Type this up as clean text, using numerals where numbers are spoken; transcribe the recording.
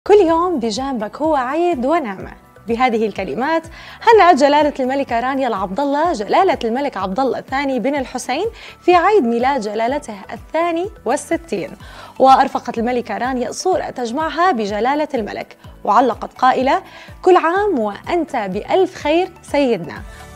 كل يوم بجانبك هو عيد ونعمة. بهذه الكلمات هنأت جلالة الملكة رانيا العبد الله جلالة الملك عبد الله الثاني بن الحسين في عيد ميلاد جلالته 62، وأرفقت الملكة رانيا صورة تجمعها بجلالة الملك، وعلقت قائلة: كل عام وأنت بألف خير سيدنا،